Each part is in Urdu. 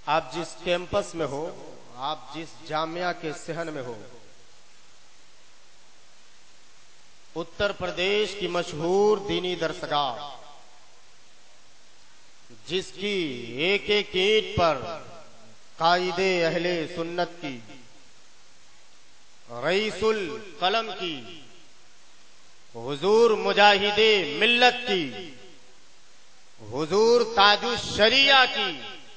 آپ جس کیمپس میں ہو، آپ جس جامعہ کے صحن میں ہو، اتر پردیش کی مشہور دینی درسگاہ جس کی ایک ایک اینٹ پر قائد اہل سنت کی، رئیس القلم کی، حضور مجاہد ملت کی، حضور تاج الشریعہ کی،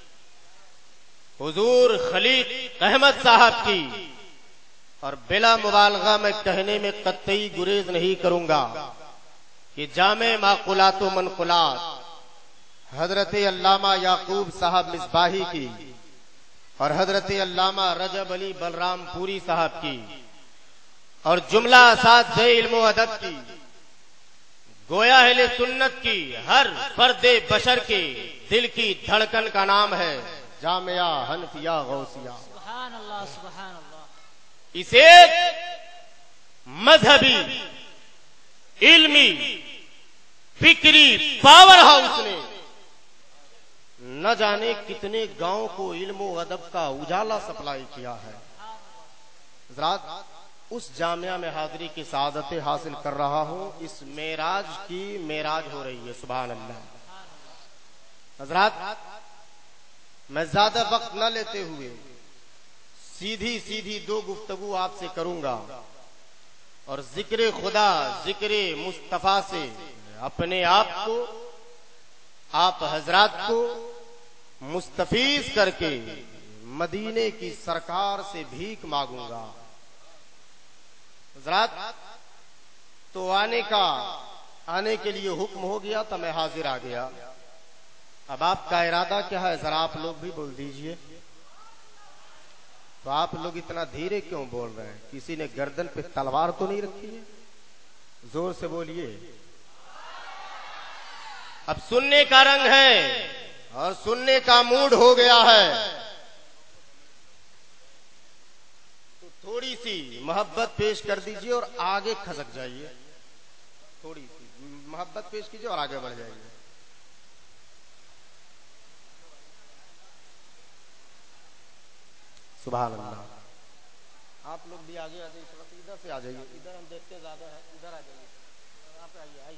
حضور خلیق احمد صاحب کی، اور بلا مبالغہ میں کہنے میں قطعی گریز نہیں کروں گا کہ جامع معقولات و منقولات حضرت علامہ یعقوب صاحب مصباحی کی اور حضرت علامہ رجب علی بلرام پوری صاحب کی اور جملہ اساتذہ علم و ادب کی، گویا اہل سنت کی ہر فرد بشر کے دل کی دھڑکن کا نام ہے جامعہ حنفیہ غوثیہ۔ سبحان اللہ سبحان اللہ۔ اس ایک مذہبی، علمی، فکری پاور ہاؤس نے نہ جانے کتنے گاؤں کو علم و ادب کا اجالا سپلائی کیا ہے۔ حضرات، اس جامعہ میں حاضری کی سعادتیں حاصل کر رہا ہوں، اس معراج کی معراج ہو رہی ہے، سبحان اللہ۔ حضرات، میں زیادہ وقت نہ لیتے ہوئے سیدھی دو گفتگو آپ سے کروں گا اور ذکر خدا، ذکر مصطفیٰ سے اپنے آپ کو، آپ حضرات کو مستفیض کر کے مدینے کی سرکار سے بھیک مانگوں گا۔ حضرات، تو آنے کے لیے حکم ہو گیا تو میں حاضر آ گیا۔ اب آپ کا ارادہ کیا ہے ذرا آپ لوگ بھی بول دیجئے۔ تو آپ لوگ اتنا دھیرے کیوں بول رہے ہیں؟ کسی نے گردن پہ تلوار تو نہیں رکھی ہے؟ زور سے بولیے۔ اب سننے کا رنگ ہے اور سننے کا موڈ ہو گیا ہے، تو تھوڑی سی محبت پیش کر دیجئے اور آگے کھسک جائیے۔ تھوڑی سی محبت پیش کیجئے اور آگے بڑھ جائیے۔ سبحان اللہ۔ آپ لوگ بھی آگے آ جائیے، اس وقت ادھر سے آ جائیے، ادھر ہم دیکھتے زیادہ ہے، ادھر آ جائیے، یہاں پہ آئیے۔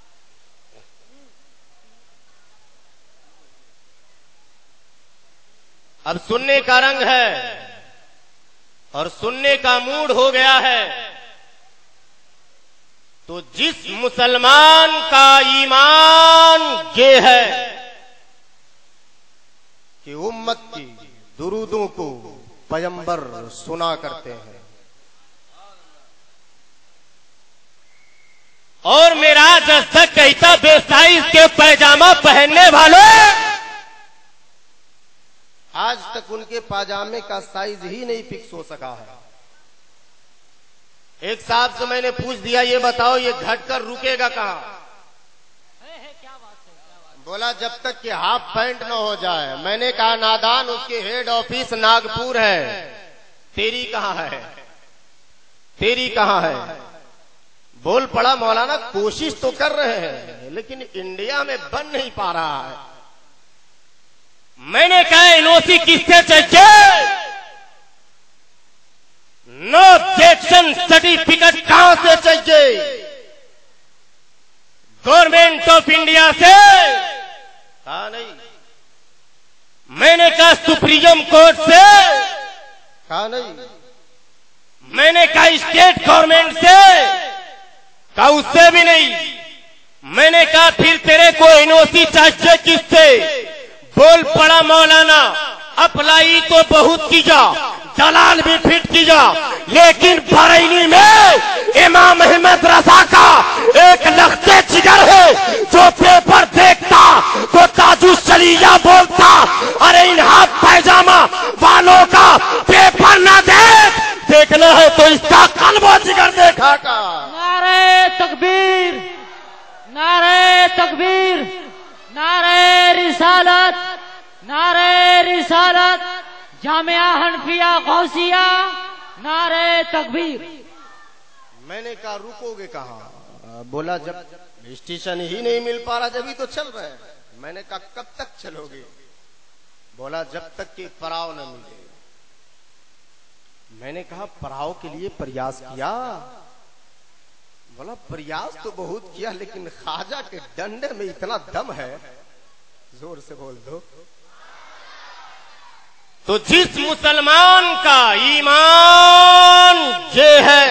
اب سننے کا رنگ ہے اور سننے کا موڈ ہو گیا ہے، تو جس مسلمان کا ایمان یہ ہے کہ امت کی درودوں کو پیغمبر سنا کرتے ہیں اور معراج تک کہتا بے سائز کے پیجامہ پہننے والوں، آج تک ان کے پاجامے کا سائز ہی نہیں فکس ہو سکا ہے۔ ایک صاحب سے میں نے پوچھ دیا، یہ بتاؤ یہ گھٹ کر رکے گا کہاں؟ بولا جب تک کہ ہاف پینٹ نہ ہو جائے۔ میں نے کہا نادان، اس کے ہیڈ آفس ناگپور ہے، تیری کہاں ہے؟ تیری کہاں ہے؟ بول پڑا مولانا کوشش تو کر رہے ہیں لیکن انڈیا میں بن نہیں پا رہا ہے۔ میں نے کہا NOC کس سے چاہیے؟ نو آبجیکشن سرٹیفکیٹ کہاں سے چاہیے؟ گورنمنٹ آف انڈیا سے؟ کہا نہیں۔ میں نے کہا سپریم کورٹ سے؟ کہا نہیں۔ میں نے کہا اسٹیٹ گورنمنٹ سے؟ کہا اس سے بھی نہیں۔ میں نے کہا پھر تیرے کو NOC چاہیے کس سے؟ بول پڑا مولانا اپلائی تو بہت کیا، دلال بھی فٹ کیا، لیکن بریلی میں امام احمد رضا کا ایک لختے جگر ہے جو پیپر دیکھتا تو تاج الشریعہ بولتا، ارے ان ہاتھ پیجامہ والوں کا پیپر نہ دیکھنا ہے تو اس کا قلب و جگر دیکھا کا۔ نعرہ تکبیر، نعرہ تکبیر، نعرہ رسالت، نعرہ رسالت، جامعہ حنفیہ غوثیہ، نعرہ تکبیر۔ میں نے کہا رکو گے کہاں؟ بولا جب اسٹیشن ہی نہیں مل پا رہا جبھی تو چل رہے ہیں۔ میں نے کہا کب تک چلو گے؟ بولا جب تک کہ پراؤ نہ ملے. میں نے کہا پراؤ کے لیے پریاس کیا؟ بولا پریاس تو بہت کیا لیکن خواجہ کے ڈنڈے میں اتنا دم ہے. زور سے بول دو. تو جس مسلمان کا ایمان یہ ہے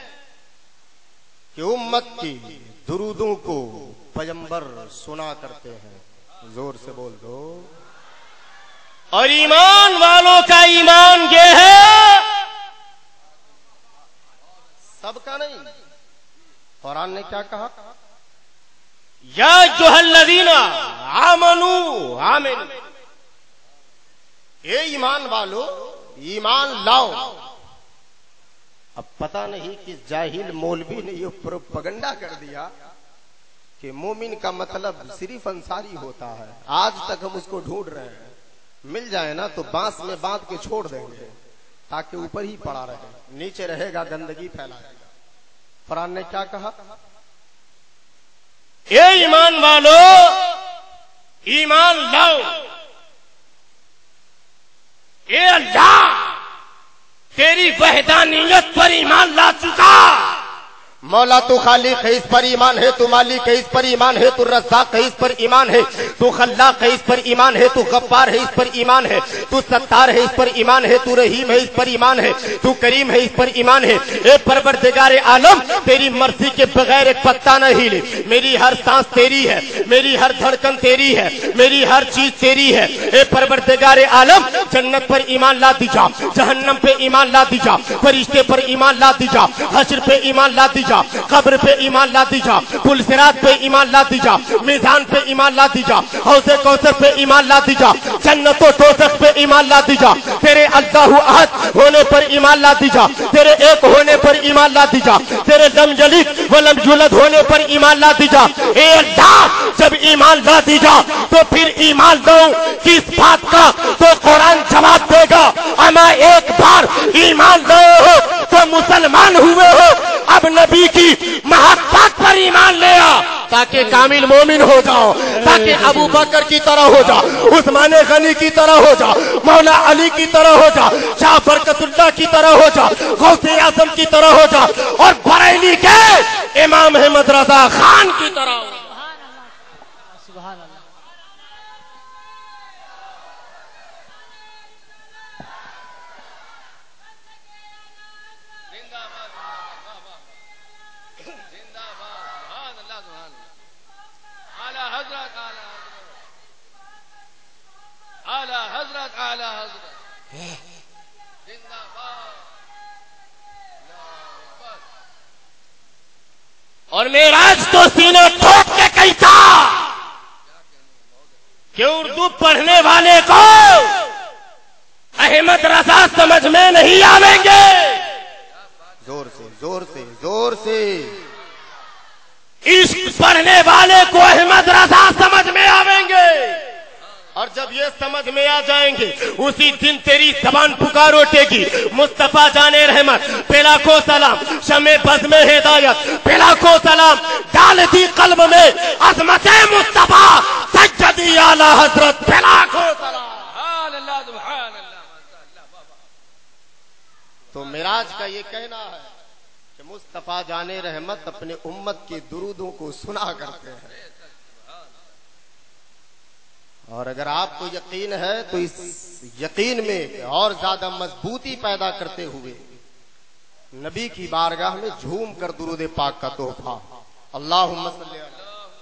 کہ امت کی درودوں کو پیغمبر سنا کرتے ہیں, زور سے بول دو. اور ایمان والوں کا ایمان یہ ہے, سب کا نہیں. قرآن نے کیا کہا؟ یا ایھا الذین آمنو آمنو, اے ایمان والو ایمان لاؤ. اب پتہ نہیں کہ جاہل مولوی نے یہ پروپیگنڈا کر دیا کہ مومن کا مطلب صرف انصاری ہوتا ہے. آج تک ہم اس کو ڈھونڈ رہے ہیں, مل جائے نا تو بانس میں باندھ کے چھوڑ دیں گے تاکہ اوپر ہی پڑا رہے, نیچے رہے گا گندگی پھیلائے گا. قرآن نے کیا کہا؟ اے ایمان والو ایمان لاؤ. اے اللہ تیری وحدانیت پر ایمان لا چکا. مولا تو خالق ہے اس پر ایمان ہے, تو مالک ہے اس پر ایمان ہے, تو رزاق ہے اس پر ایمان ہے, تو خلاق ہے اس پر ایمان ہے, تو غفار ہے اس پر ایمان ہے, تو ستار ہے اس پر ایمان ہے, تو رحیم ہے اس پر ایمان ہے, تو کریم ہے اس پر ایمان ہے. اے پروردگار عالم تیری مرضی کے بغیر ایک پتا نہ ہلے. میری ہر سانس تیری ہے, میری ہر دھڑکن تیری ہے, میری ہر چیز تیری ہے. اے پروردگار عالم جنت پر ایمان لا دیجا, جہنم پہ ایمان لا دیجا, فرشتے پر ایمان لا دیجا, حشر پہ ایمان لا دیجا, قبر پہ ایمان لا دیجا, پل صراط پہ ایمان لا دیجا, میزان پہ ایمان لا دیجا, حوض کوثر پہ ایمان لا دیجا, جنت و دوزخ پہ ایمان لا دیجا, تیرے اللہ احد ہونے پر ایمان لا دیجا, تیرے ایک ہونے پر ایمان لا دیجا, تیرے لم یلد ولم یولد ہونے پر ایمان لا دیجا. اے اللہ جب ایمان لا دیجا تو پھر ایمان لاؤں کس بات کا؟ تو قرآن جواب دے گا, اما ایک بار ایمان لائے ہو تو مسلمان ہوئے ہو, اب نبی کی محبت پر ایمان لے آ تاکہ کامل مومن ہو جاؤ, تاکہ ابو بکر کی طرح ہو جا, عثمان غنی کی طرح ہو جا, مولا علی کی طرح ہو جا, شاہ برکت اللہ کی طرح ہو جا, غوث اعظم کی طرح ہو جا, اور بریلی کے امام احمد رضا خان کی طرح ہو جا. سبحان اللہ. اور معراج تو سینہ ٹھوک کے کہتا کہ اردو پڑھنے والے کو احمد رضا سمجھ میں نہیں آویں گے. زور سے زور سے زور سے. عشق پڑھنے والے کو احمد رضا سمجھ میں آویں گے, اور جب یہ سمجھ میں آ جائیں گے اسی دن تیری زبان پکار اٹھے گی, مصطفیٰ جان رحمت پہ لاکھوں سلام, شمع بز میں ہدایت پہ لاکھوں سلام, ڈال دی قلب میں عظمت مصطفیٰ سجدی اعلی حضرت پہ لاکھوں سلام. تو معراج کا یہ کہنا ہے کہ مصطفیٰ جان رحمت اپنے امت کے درودوں کو سنا کرتے ہیں. اور اگر آپ کو یقین ہے تو اس یقین میں اور زیادہ مضبوطی پیدا کرتے ہوئے نبی کی بارگاہ میں جھوم کر درود پاک کا تحفہ اللہم صلی اللہ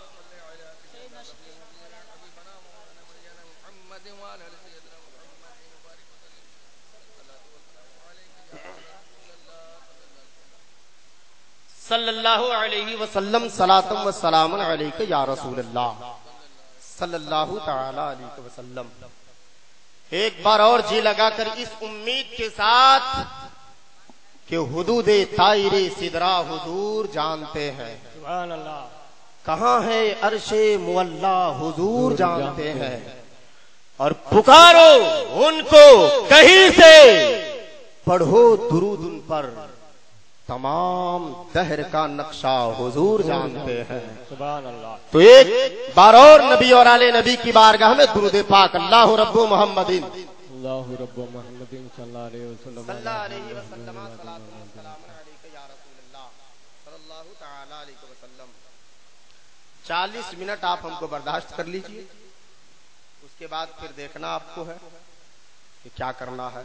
صلی اللہ علیہ وسلم صلاۃ و سلام علیک یا رسول اللہ صلی اللہ تعالی علیہ وسلم. ایک بار اور جی لگا کر اس امید کے ساتھ کہ حدود طائر سدرہ حضور جانتے ہیں, سبحان اللہ, کہاں ہے عرش مولا حضور جانتے ہیں, اور پکارو ان کو کہیں سے, پڑھو درود ان پر तमाम दहर का नक्शा हुजूर जानते हैं। सुभान अल्लाह। तो एक बार और नबी और आले नबी की बारगाह में दुरूद पाक अल्लाहु रब्बु मुहम्मदिन अल्लाहु रब्बु मुहम्मदिन सल्लल्लाहु अलैहि वसल्लम सल्लल्लाहु अलैहि वसल्लम सलातो व सलाम अलैका या रसूलल्लाह सल्लल्लाहु तआला अलैहि वसल्लम। 40 मिनट आप हमको बर्दाश्त कर लीजिए, उसके बाद फिर देखना आपको है कि क्या करना है।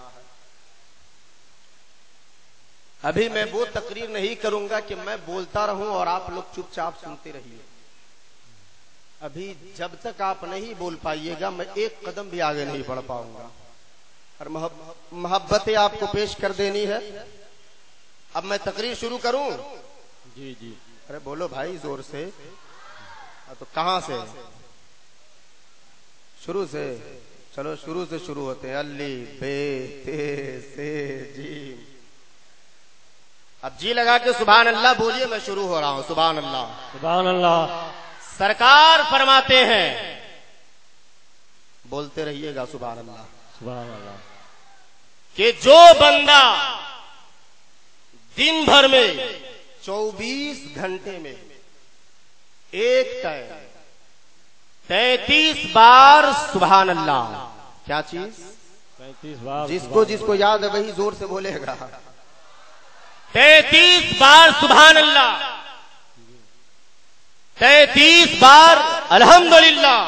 अभी मैं वो तकरीर नहीं करूंगा कि मैं बोलता रहूं और आप लोग चुपचाप सुनते रहिए। अभी जब तक आप नहीं बोल पाइएगा मैं एक कदम भी आगे नहीं बढ़ पाऊंगा। और मोहब्बतें आपको पेश कर देनी है। अब मैं तकरीर शुरू करूं? जी जी। अरे बोलो भाई जोर से। तो कहां से शुरू से? चलो शुरू से शुरू होते हैं। अल्ली बे ते से जी। अब जी लगा के सुभान अल्लाह बोलिए, मैं शुरू हो रहा हूं। सुभान अल्लाह सुभान अल्लाह। सरकार फरमाते हैं, बोलते रहिएगा सुभान अल्लाह, सुभान अल्लाह, कि जो बंदा दिन भर में 24 घंटे में एक टाइम 33 बार सुभान अल्लाह, क्या चीज? 35 बार। जिसको जिसको याद है वही जोर से बोलेगा। 33 बार सुभान अल्लाह, 33 बार अल्हम्दुलिल्लाह,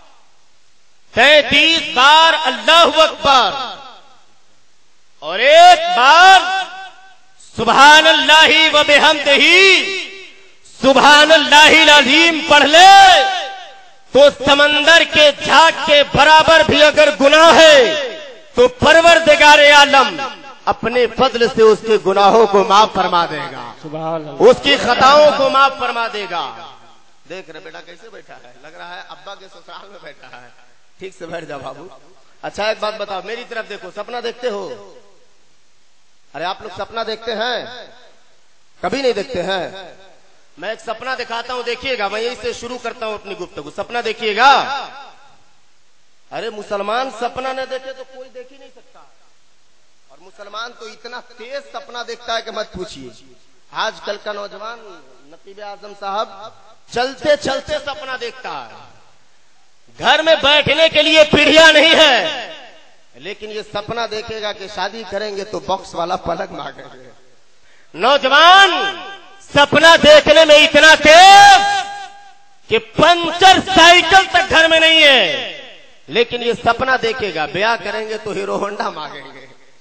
33 बार अल्लाहु अकबर और एक बार सुभान अल्लाहि व बिहम्दिही सुभान अल्लाहिल अज़ीम पढ़ ले तो समंदर के झाग के बराबर भी अगर गुनाह है तो परवरदिगारे आलम अपने फضل से उसके गुनाहों को माफ फरमा देगा, सुभान अल्लाह, उसकी खताओं को माफ फरमा देगा। देख रहे बेटा कैसे बैठा है, लग रहा है अब्बा के ससुराल में बैठा है। ठीक से बैठ जा बाबू। अच्छा एक बात बताओ, मेरी तरफ देखो, सपना देखते हो? अरे आप लोग सपना देखते हैं? कभी नहीं देखते हैं? मैं एक सपना दिखाता हूं, देखिएगा। मैं यही से शुरू करता हूं अपनी गुफ्तगू। सपना देखिएगा। अरे मुसलमान सपना न देखे तो कोई देख ही नहीं सकता। और मुसलमान तो इतना तेज सपना देखता है कि मत पूछिए। आजकल का नौजवान नकीब आजम साहब चलते चलते सपना देखता है। घर में बैठने के लिए पीढ़ियां नहीं है, लेकिन ये सपना देखेगा कि शादी करेंगे तो बॉक्स वाला पलंग मांगेंगे। नौजवान सपना देखने में इतना तेज कि पंचर साइकिल तक घर में नहीं है, लेकिन ये सपना देखेगा ब्याह करेंगे तो हीरो होंडा मांगेंगे।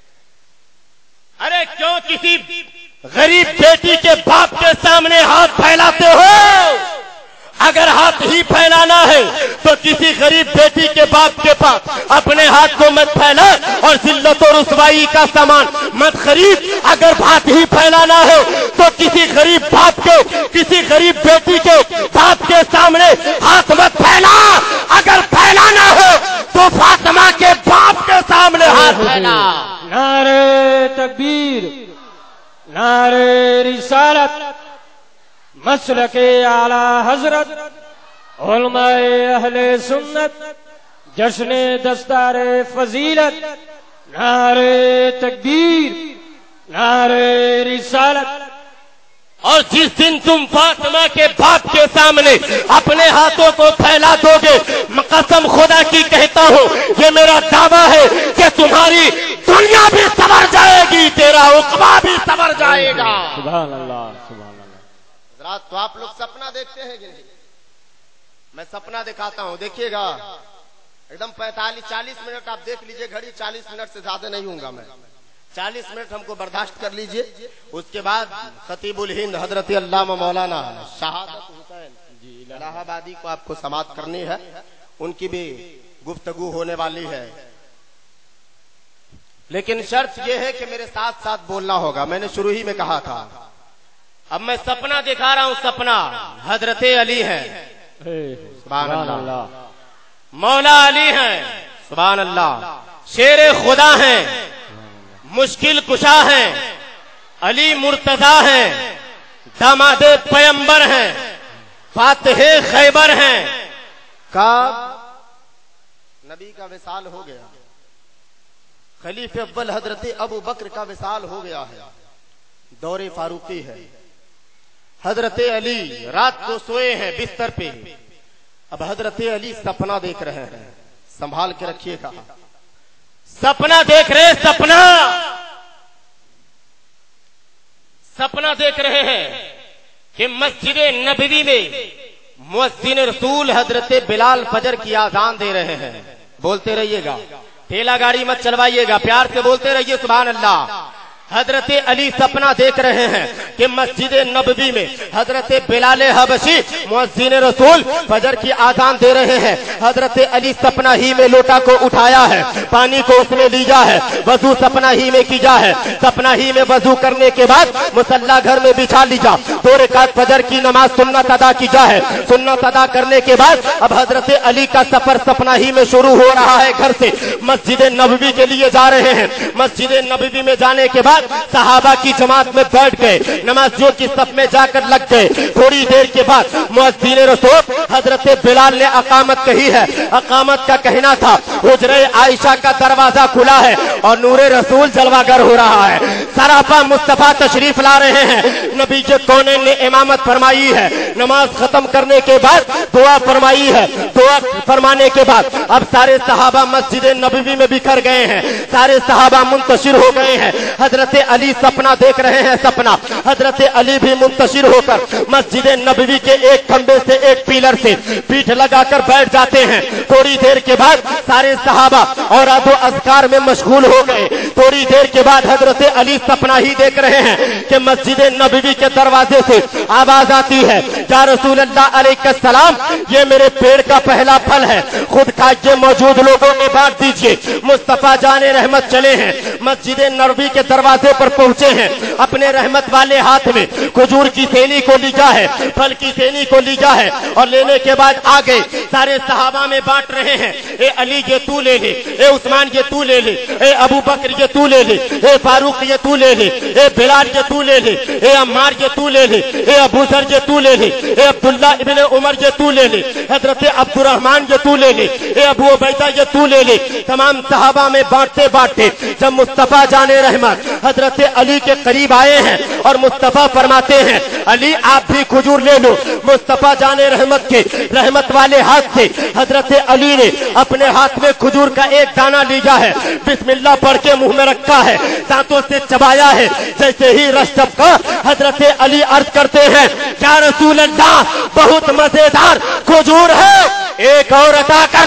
अरे क्यों किसी गरीब बेटी के बाप के सामने हाथ फैलाते हो? अगर हाथ ही फैलाना है तो किसी गरीब बेटी के बाप के पास अपने हाथ को मत फैला और जिल्लत और रुसवाई का सामान मत खरीद। अगर हाथ ही फैलाना है तो किसी गरीब बाप के, किसी गरीब बेटी के बाप के सामने हाथ मत फैला। अगर फैलाना है तो फातिमा के बाप के सामने हाथ फैला। नारे तकबीर, नारे रिसालत, मसलके आला हजरत, उलमाए अहले सुन्नत, जश्न दस्तारे फजीलत, नारे तकबीर, नारे रिसालत। और जिस दिन तुम फातिमा के बाप के सामने अपने हाथों को फैला दोगे, कसम खुदा की कहता हूँ, ये मेरा दावा है कि तुम्हारी दुनिया भी संवर जाएगी, तेरा उक़बा भी संवर जाएगा। सुभान अल्लाह, सुभान अल्लाह। तो आप लोग सपना देखते हैं कि नहीं? मैं सपना दिखाता हूं, देखिएगा। एकदम 45-40 मिनट आप देख लीजिए घड़ी, 40 मिनट से ज्यादा नहीं हूंगा मैं। 40 मिनट हमको बर्दाश्त कर लीजिए। उसके बाद खतीबुल हिंद हजरत अल्लामा मौलाना शहादत हुसैन इलाहाबादी को आपको समाअत करनी है, उनकी भी गुफ्तगू होने वाली है। लेकिन शर्त यह है कि मेरे साथ साथ बोलना होगा। मैंने शुरू ही में कहा था। अब मैं सपना दिखा रहा हूं, सपना हजरत अली है, सुभान अल्लाह, मौला अली हैं, सुभान अल्लाह, शेर खुदा हैं, मुश्किल कुशा हैं, अली मुर्तजा हैं, दामादे पैगंबर हैं, फातिहे खैबर हैं। कब नबी का विसाल हो गया, खलीफे अव्वल हजरत अबू बकर का विसाल हो गया है। दौरे फारूकी है। हजरत अली रात को सोए हैं बिस्तर पे, अब हजरत अली सपना देख रहे हैं, संभाल के रखिएगा। सपना देख रहे, सपना देख रहे हैं कि मस्जिद नबवी में मुअज्जिन रसूल हजरत बिलाल फजर की आजान दे रहे हैं। बोलते रहिएगा, ठेला गाड़ी मत चलवाइएगा, प्यार से बोलते रहिए सुभान अल्लाह। हजरत अली सपना देख रहे हैं कि मस्जिद नबवी में हजरत बिलाल हबशी मुअज्जिन रसूल फजर की आजान दे रहे हैं। हजरत अली सपना ही में लोटा को उठाया है, पानी को उसने लीजा है, वजू सपना ही में कीजा है। सपना ही में वजू करने के बाद मुसल्ला घर में बिछा लीजा, 2 रकात फजर की नमाज सुन्नत अदा कीजा है। सुन्नत अदा करने के बाद अब हजरत अली का सफर सपना ही में शुरू हो रहा है। घर से मस्जिद नबवी के लिए जा रहे हैं। मस्जिद नबवी में जाने के बाद सहाबा की जमात में बैठ गए, नमाजियों की सफ में जाकर लग गए। थोड़ी देर के बाद मुअज्जिन रसूल हजरत बिलाल ने अकामत कही है। अकामत का कहना था हुजरे आयशा का दरवाजा खुला है और नूरे रसूल जलवागर हो रहा है। सरापा मुस्तफा तशरीफ ला रहे हैं। नबी के कौनेन ने इमामत फरमाई है। नमाज खत्म करने के बाद दुआ फरमाई है। दुआ फरमाने के बाद अब सारे सहाबा मस्जिद नबवी में बिखर गए हैं, सारे सहाबा मुंतशिर हो गए हैं। हजरत अली सपना देख रहे हैं। सपना हजरत अली भी मुंतशिर होकर मस्जिद नबवी के एक खंबे से एक पिलर से पीठ लगाकर बैठ जाते हैं। थोड़ी देर के बाद सारे सहाबा और अदो अज़कार में मशगूल हो गए। थोड़ी देर के बाद हजरत अली सपना ही देख रहे हैं कि मस्जिद नबवी के दरवाजे से आवाज आती है, या रसूल अल्लाह अलैहिस्सलाम, ये मेरे पेड़ का पहला फल है, खुद खाइए, मौजूद लोगों में बांट दीजिए। मुस्तफा जाने रहमत चले हैं, मस्जिद नबवी के दरवाजे पर पहुंचे हैं। अपने रहमत वाले हाथ में खजूर की थैली को लीजा है, फल की थैली को लीजा है और लेने के बाद आ गए। सारे सहाबा में बांट रहे हैं, ए अली ये तू ले ले, ए उस्मान ये तू ले ले, ए अबू बकर ये तू ले ले, ए फारूक ये तू ले ले, ए बिलाल ये तू ले ले, ए अम्मार ये तू ले ले, ए अबू जर ये तू ले ले, ए अब्दुल्ला इब्ने उमर ये तू ले ले, हजरत अब्दुर्रहमान ये तू ले ले, ए अबू उबैदा ये तू ले ले। तमाम सहाबा में बांटते बांटते जब मुस्तफा जाने रहमत हजरत अली के करीब आए हैं और मुस्तफा फरमाते हैं, अली आप भी खजूर ले लो। मुस्तफा जाने रहमत के रहमत वाले हाथ से हजरत अली ने अपने हाथ में खजूर का एक दाना लीजा है, बिस्मिल्लाह पढ़ के मुंह में रखा है, दांतों से चबाया है। जैसे ही रस टपका हजरत अली अर्ज करते हैं, या रसूल अल्लाह बहुत मजेदार खजूर है, एक और अता कर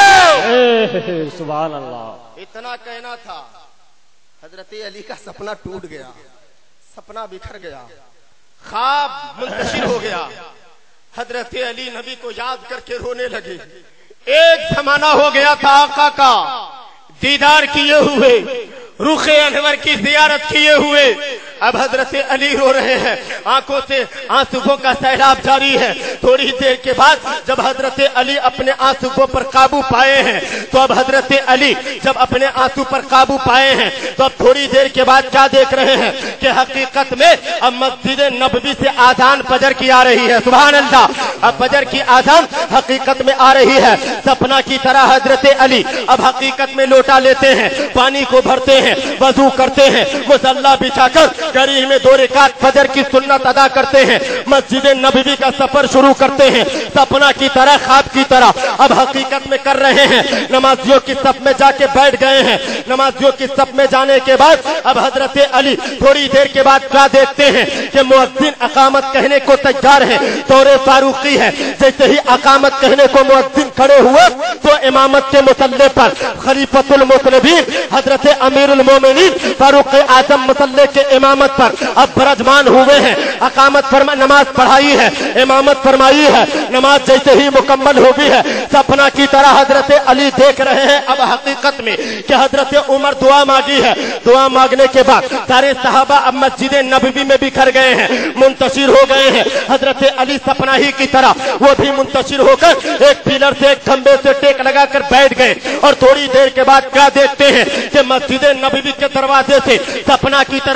दीजिए। सुभान अल्लाह। इतना कहना था, हजरत अली का सपना टूट गया, सपना बिखर गया, ख्वाब मुंतशिर हो गया। हजरत अली नबी को याद करके रोने लगे। एक जमाना हो गया था आका का दीदार किए हुए, रुखे अनवर की जियारत किए हुए, अब हजरत अली रो रहे हैं, आंखों से आंसुओं का सैलाब जारी है। थोड़ी देर के बाद जब हजरत अली अपने आंसुओं पर काबू पाए हैं, तो अब हजरत अली जब अपने आंसू पर काबू पाए हैं, तो अब थोड़ी देर के बाद क्या देख रहे हैं कि हकीकत में अब मस्जिद नबवी से आजान फजर की आ रही है। सुभान अल्लाह। अब फजर की आजान हकीकत में आ रही है। सपना की तरह हजरत अली अब हकीकत में लोटा लेते हैं, पानी को भरते हैं, वजू करते हैं, मुसल्ला बिछाकर गरीब में 2 रकात फजर की सुन्नत अदा करते हैं, मस्जिद नबवी का सफर शुरू करते हैं। सपना की तरह, ख्वाब की तरह अब हकीकत में कर रहे हैं। नमाजियों की सफ में जाके बैठ गए हैं। नमाजियों की सफ में जाने के बाद अब हजरत अली थोड़ी देर के बाद क्या देखते हैं कि मुअज्जिन अकामत कहने को तैयार है, दौरे फारूकी है। जैसे ही अकामत कहने को मुअज्जिन खड़े हुए तो इमामत के मुसल्ले पर खलीफतुल मुस्लिमीन हजरत अमीरुल मोमिनीन फारूक आजम मुसल्ले के इमामत पर अब बरजमान हुए हैं। अकामत फरमा नमाज पढ़ाई है, इमामत फरमाई है। नमाज जैसे ही मुकम्मल हो गई है, सपना की तरह हजरत अली देख रहे हैं अब हकीकत में कि हजरत उमर दुआ मांगी है। दुआ मांगने के बाद सारे सहाबा अब मस्जिद नबवी में बिखर गए हैं, मुंतशिर हो गए हैं। हजरत अली सपना ही की तरह वो भी मुंतशिर होकर एक पिलर से, एक खंबे से टेक लगाकर बैठ गए। और थोड़ी देर के बाद क्या देखते हैं कि मस्जिद नबवी के दरवाजे से सपना की तरह आवाज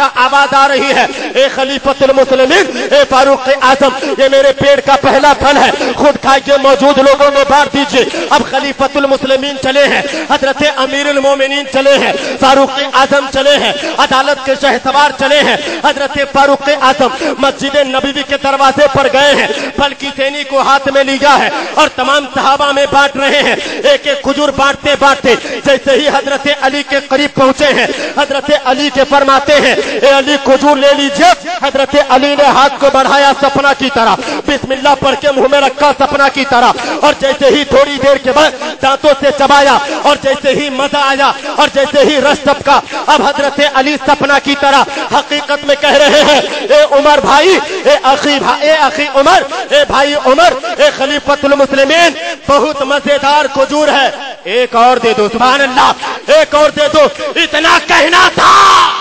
आवाज आ रही है, ए खलीफतुल मुस्लिमीन, ए फारूक आजम, ये मेरे पेड़ का पहला फल है, खुद खा के मौजूद लोगों में बांट दीजिए। अब खलीफतुल मुस्लिमीन चले हैं, हजरत अमीरुल मोमिनीन चले हैं, फारूक आजम चले हैं, अदालत के शहसवार चले हैं, हजरत फारूक आजम मस्जिद नबवी के दरवाजे पर गए हैं, फल की सैनी को हाथ में लिया है और तमाम सहाबा में बांट रहे हैं। एक एक खजूर बांटते बांटते जैसे ही हजरत अली के करीब पहुंचे हैं, हजरत अली के फरमाते हैं, ए अली खजूर ले लीजिए। हजरत अली ने हाथ को बढ़ाया सपना की तरह, बिस्मिल्लाह पढ़ के मुंह में रखा सपना की तरह, और जैसे ही थोड़ी देर के बाद दांतों से चबाया और जैसे ही मजा आया और जैसे ही रस टपका, अब हजरत अली सपना की तरह हकीकत में कह रहे हैं, ए उमर भाई, ए अखी उमर, ए भाई उमर, ए खलीफतुल मुस्लिमीन, बहुत मजेदार खजूर है, एक और दे दो। सुभान अल्लाह, एक और दे दो, इतना कहना था।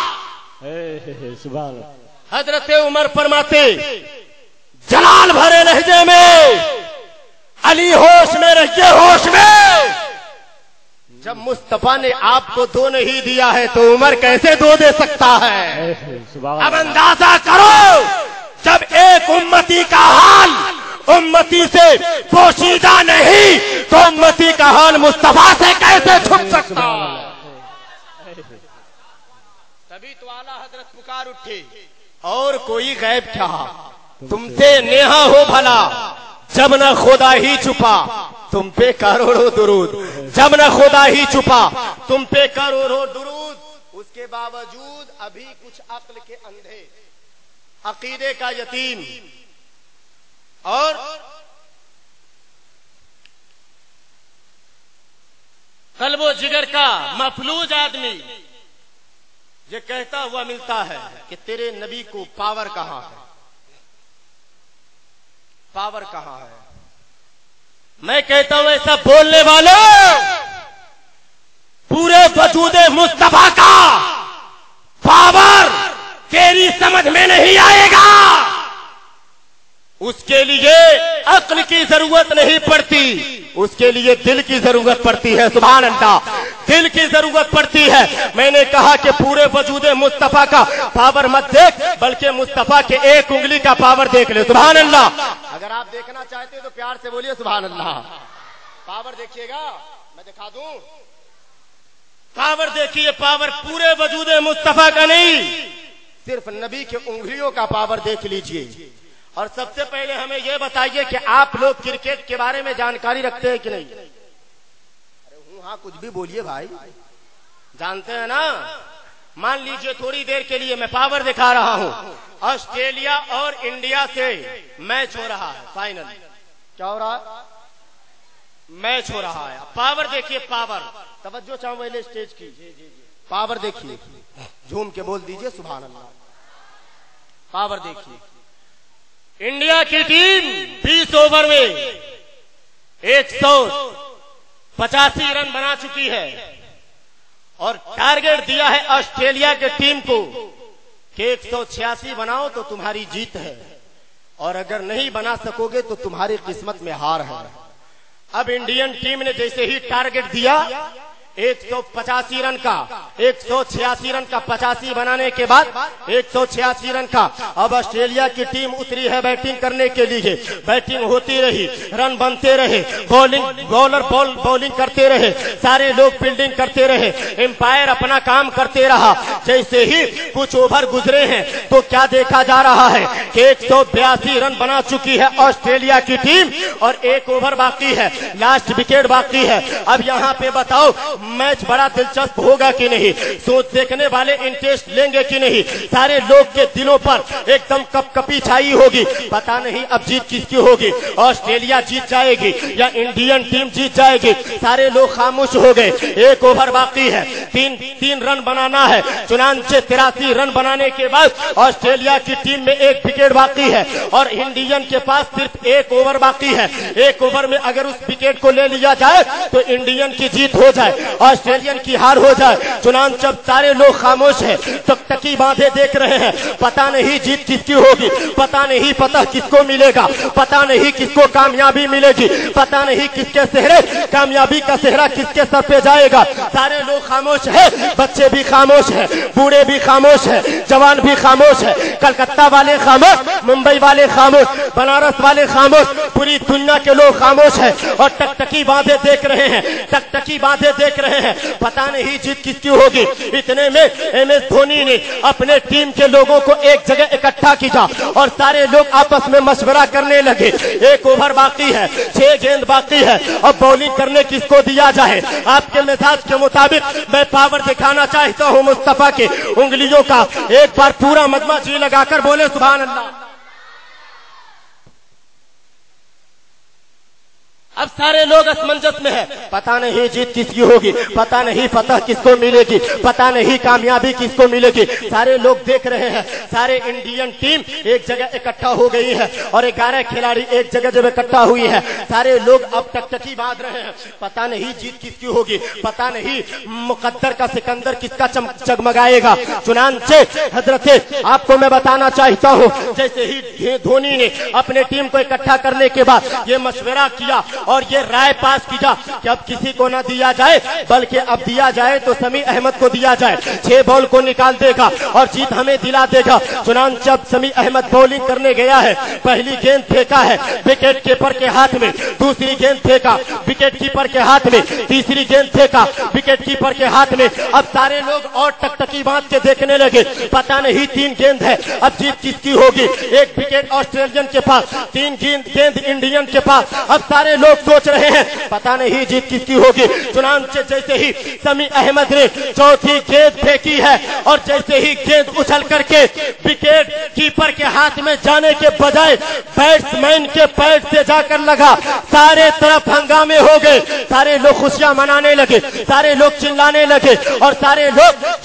सुभान अल्लाह। हजरत उमर फरमाते जलाल भरे लहजे में, अली होश में रहिए, होश में। जब मुस्तफा ने आपको दो नहीं दिया है तो उमर कैसे दो दे सकता है? अब अंदाजा करो, जब एक उम्मती का हाल उम्मती से पोशीदा नहीं तो उम्मती का हाल मुस्तफा से कैसे छुप सकता? तभी तो आला हजरत पुकार उठे, और कोई गैब क्या, तुमसे नेहा हो भला, जब न खुदा ही छुपा तुम पे करोड़ों दुरूद, जब न खुदा ही छुपा तुम पे करोड़ों दुरूद। उसके बावजूद अभी कुछ अक्ल के अंधे, अकीदे का यतीम और कल्बो जिगर का मफलूज आदमी ये कहता हुआ मिलता है कि तेरे नबी को पावर कहां है, पावर कहां है। मैं कहता हूं ऐसा बोलने वालों, पूरे वजूदे मुस्तफा का पावर तेरी समझ में नहीं आएगा। उसके लिए अक्ल की जरूरत नहीं पड़ती, उसके लिए दिल की जरूरत पड़ती है। सुभान अल्लाह, दिल की जरूरत पड़ती है। मैंने कहा कि पूरे वजूदे मुस्तफा का पावर मत देख, बल्कि मुस्तफा के एक उंगली का पावर देख ले। सुभान अल्लाह। अगर आप देखना चाहते हो तो प्यार से बोलिए सुभान अल्लाह। पावर देखिएगा, मैं दिखा दूं, पावर देखिए, पावर पूरे वजूदे मुस्तफा का नहीं, सिर्फ नबी के उंगलियों का पावर देख लीजिए। और सबसे पहले हमें यह बताइए कि आप लोग क्रिकेट के बारे में जानकारी रखते हैं कि नहीं? अरे हूं हाँ कुछ भी बोलिए भाई, जानते हैं ना। मान लीजिए थोड़ी देर के लिए मैं पावर दिखा रहा हूं, ऑस्ट्रेलिया और इंडिया से मैच हो रहा है, फाइनल क्या हो रहा है? मैच हो रहा है। पावर देखिए, पावर, तवज्जो चाहूं पहले स्टेज की, पावर देखिए, झूम के बोल दीजिए सुभान अल्लाह। पावर देखिए, इंडिया की टीम 20 ओवर में 185 रन बना चुकी है और टारगेट दिया है ऑस्ट्रेलिया के टीम को कि 186 बनाओ तो तुम्हारी जीत है, और अगर नहीं बना सकोगे तो तुम्हारी किस्मत में हार है। अब इंडियन टीम ने जैसे ही टारगेट दिया 185 रन का, 186 रन का 85 बनाने के बाद 186 रन का, अब ऑस्ट्रेलिया की टीम उतरी है बैटिंग करने के लिए। बैटिंग होती रही, रन बनते रहे, बॉलिंग करते रहे, सारे लोग फील्डिंग करते रहे, एम्पायर अपना काम करते रहा। जैसे ही कुछ ओवर गुजरे हैं तो क्या देखा जा रहा है कि 182 रन बना चुकी है ऑस्ट्रेलिया की टीम और एक ओवर बाकी है, लास्ट विकेट बाकी है। अब यहाँ पे बताओ मैच बड़ा दिलचस्प होगा कि नहीं, सोच देखने वाले इंटरेस्ट लेंगे कि नहीं, सारे लोग के दिलों पर एकदम कपकपी छाई होगी। पता नहीं अब जीत किसकी होगी, ऑस्ट्रेलिया जीत जाएगी या इंडियन टीम जीत जाएगी। सारे लोग खामोश हो गए, एक ओवर बाकी है, तीन रन बनाना है। चुनांचे 83 रन बनाने के बाद ऑस्ट्रेलिया की टीम में एक विकेट बाकी है और इंडियन के पास सिर्फ एक ओवर बाकी है। एक ओवर में अगर उस विकेट को ले लिया जाए तो इंडियन की जीत हो जाए। آسٹریلین کی ہار ہو جائے، چنانچہ جب سارے لوگ خاموش ہیں، ٹکٹکی باندھے دیکھ رہے ہیں، پتہ نہیں جیت کس کی ہوگی، پتہ نہیں پتہ کس کو ملے گا، پتہ نہیں کس کو کامیابی ملے گی، پتہ نہیں کس کے صحرے کامیابی کا صحرا کس کے سر پہ جائے گا۔ سارے لوگ خاموش ہیں، بچے بھی خاموش ہیں، بوڑھے بھی خاموش ہیں، جوان بھی خاموش ہے، کلکتہ والے خاموش، ممبئی والے خاموش، بنارس والے خاموش، پوری دنیا کے لوگ خاموش ہیں اور ٹکٹکی باندھے دیکھ رہے ہیں، ٹکٹکی باندھے دیکھ رہے ہیں، پتہ نہیں جیت کس کی ہوگی۔ اتنے میں ایم ایس دھونی نے اپنے ٹیم کے لوگوں کو ایک جگہ اکٹھا کیا اور سارے لوگ آپس میں مشورہ کرنے لگے، ایک اوور باقی ہے، 6 گیند باقی ہے، اب بولنگ کرنے کس کو دیا جائے۔ آپ کے مزاج کے مطابق میں پاور دکھانا چاہتا ہوں مصطفیٰ کے انگلیوں کا، ایک بار پورا مجمع جی لگا کر بولے سبحان اللہ۔ اب سارے لوگ اسمنجس میں ہیں، پتہ نہیں جیت کس کی ہوگی، پتہ نہیں فتح کس کو ملے گی، پتہ نہیں کامیابی کس کو ملے گی۔ سارے لوگ دیکھ رہے ہیں، سارے انڈین ٹیم ایک جگہ اکٹھا ہو گئی ہے اور 11 کھلاڑی ایک جگہ جب اکٹھا ہوئی ہے، سارے لوگ اب ٹکٹکی باندھ رہے ہیں، پتہ نہیں جیت کس کی ہوگی، پتہ نہیں مقدر کا سکندر کس کا چگمگائے گا۔ چنانچہ حضرت آپ کو میں بتانا چاہتا ہوں، جیسے ہی دھونی نے اپنے ٹیم کو اکٹھا کرنے کے بعد یہ مشورہ کیا اور یہ رائے پاس کیا کہ اب کسی کو نہ دیا جائے بلکہ اب دیا جائے تو سمیع احمد کو دیا جائے، 6 بال کو نکال دے گا اور جیت ہمیں دلا دے گا۔ چنانچہ اب سمیع احمد بولنگ کرنے گیا ہے، پہلی گیند پھینکا ہے وکٹ کیپر کے ہاتھ میں، دوسری گیند پھینکا وکٹ کیپر کے ہاتھ میں، تیسری گیند پھینکا وکٹ کیپر کے ہاتھ میں۔ اب سارے لوگ اور ٹکٹکی باندھ کے دیکھنے لگے، پتہ نہیں 3 گیند ہے، اب جیت کس کی ہوگی، 1 وکٹ آسٹریلین کے پاس، 3 گیند انڈین کے پاس۔ اب سارے لوگ سوچ رہے ہیں پتہ نہیں جیت کس کی ہوگی۔ چنانچہ جیسے ہی سمیع احمد نے چوتھی گیند پھینکی ہے اور جیسے ہی گیند اچھل کر کے وکٹ کیپر کے ہاتھ میں جانے کے بجائے بیٹسمین کے پیر سے جا کر لگا، سارے طرف ہنگامے ہو گئے، سارے لوگ خوشیاں منانے لگے، سارے لوگ چلانے لگے اور سارے لوگ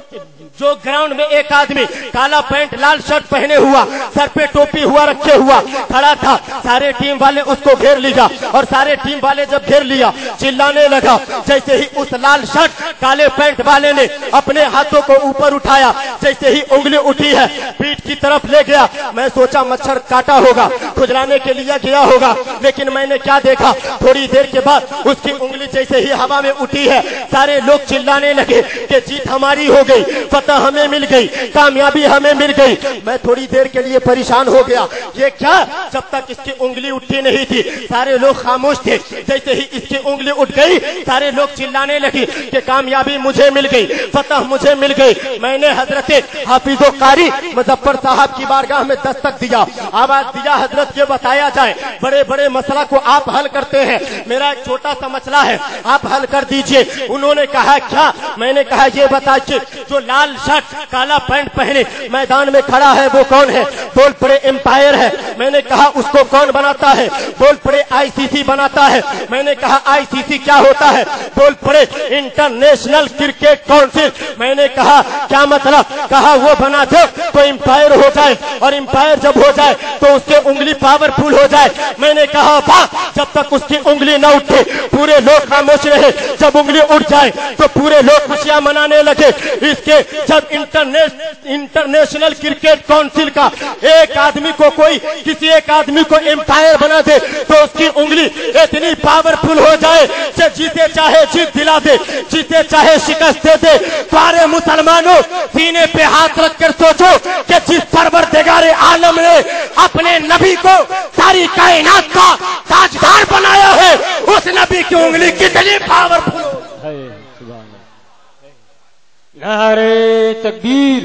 جو گراؤنڈ میں ایک آدمی کالا پینٹ لال شرٹ پہنے ہوا، سر پہ ٹوپی ہوا رکھے ہوا کھڑا تھا، سارے ٹیم والے اس کو گھیر لیا اور سارے ٹیم والے جب گھیر لیا چلانے لگا۔ جیسے ہی اس لال شرٹ کالے پینٹ والے نے اپنے ہاتھوں کو اوپر اٹھایا، جیسے ہی انگلی اٹھی ہے پیٹ کی طرف لے گیا، میں سوچا مچھر کاٹا ہوگا، کھجلانے کے لیے گیا ہوگا، لیکن میں نے کیا دیکھا، تھوڑی دیر کے بعد اس کی انگلی جیسے ہی ہوا میں اٹھی ہے، سارے لوگ چلانے لگے کہ جیت ہماری ہو گئی، ہمیں مل گئی، کامیابی ہمیں مل گئی۔ میں تھوڑی دیر کے لیے پریشان ہو گیا، یہ کیا، جب تک اس کی انگلی اٹھی نہیں تھی سارے لوگ خاموش تھے، جیسے ہی اس کی انگلی اٹھ گئی سارے لوگ چلانے لگے کہ کامیابی مجھے مل گئی، فتح مجھے مل گئی۔ میں نے حضرت حافظ و قاری مظفر صاحب کی بارگاہ میں دستک دیا، آواز دیا حضرت یہ بتایا جائے، بڑے بڑے مسئلہ کو آپ حل کرتے ہیں، میرا ایک چھوٹا سا مسئلہ ہے آپ حل کر دیجئے۔ انہوں نے کہا کیا، میں نے کہا یہ بتائیے جو لال شرٹ کالا پینٹ پہنے میدان میں کھڑا ہے وہ کون ہے، بول پڑے امپائر ہے۔ میں نے کہا اس کو کون بناتا ہے، بول پڑے آئی سی سی بناتا ہے۔ میں نے کہا آئی سی سی کیا ہوتا ہے، بول پڑے انٹرنیشنل کرکٹ کونسل۔ میں نے کہا کیا مطلب، کہا وہ بنا دو تو امپائر ہو جائے اور امپائر جب ہو جائے تو اس کے انگلی پاور فل ہو جائے۔ میں نے کہا واہ، جب تک اس کی انگلی نہ اٹھے پورے لوگ خاموش رہے، جب انگلی اٹھ جائے تو پورے لوگ خوشیاں منانے لگے۔ اس کے جب انٹرنیشنل کرکٹ کونسل کا ایک آدمی کو کوئی کسی ایک آدمی کو امپائر بنا دے تو اس کی انگلی اتنی پاورفل ہو جائے کہ جیتے چاہے جیت دلا دے، جیتے چاہے شکست دے دے۔ سارے مسلمانوں سینے پہ ہاتھ رکھ کر سوچو کہ جس پروردگار عالم نے اپنے نبی کو ساری کائنات کا تاجدار بنایا ہے اس نبی کی انگلی کتنی پاورفل ہے۔ نعرے تکبیر،